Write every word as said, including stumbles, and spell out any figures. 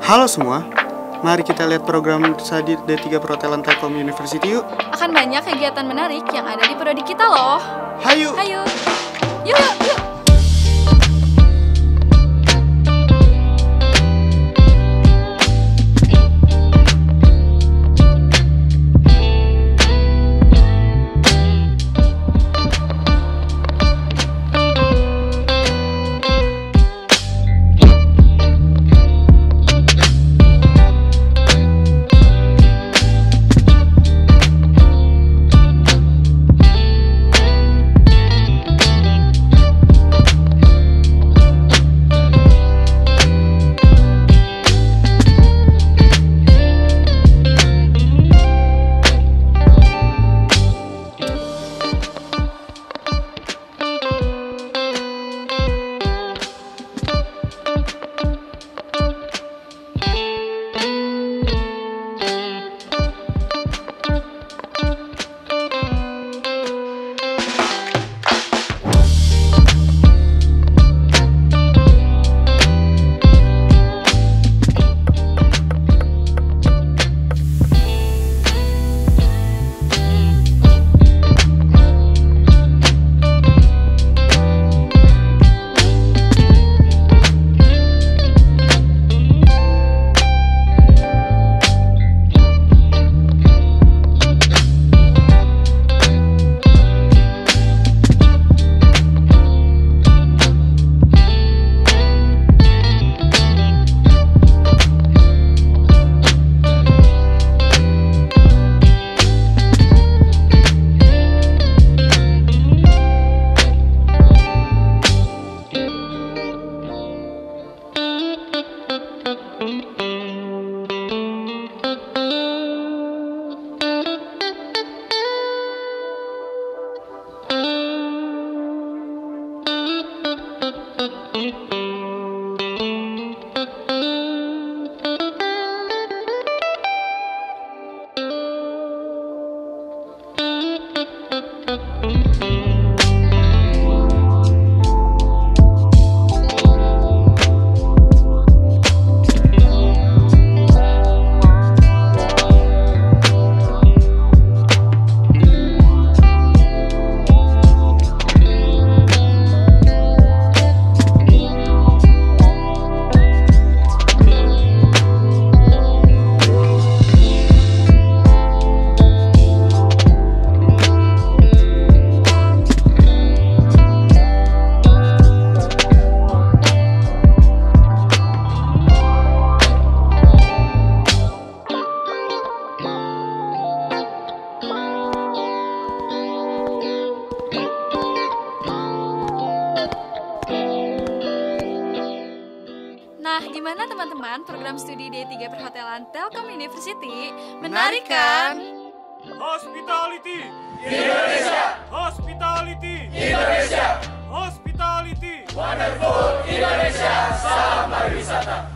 Halo semua, mari kita lihat program Studi D tiga Perhotelan Telkom University yuk. Akan banyak kegiatan menarik yang ada di prodi kita loh. Hayu! Hayu! Yuk, yuk, yuk! Nah, gimana teman-teman program studi D tiga Perhotelan Telkom University? Menarik kan? Hospitality Indonesia. Hospitality Indonesia. Hospitality Wonderful Indonesia. Salam pariwisata.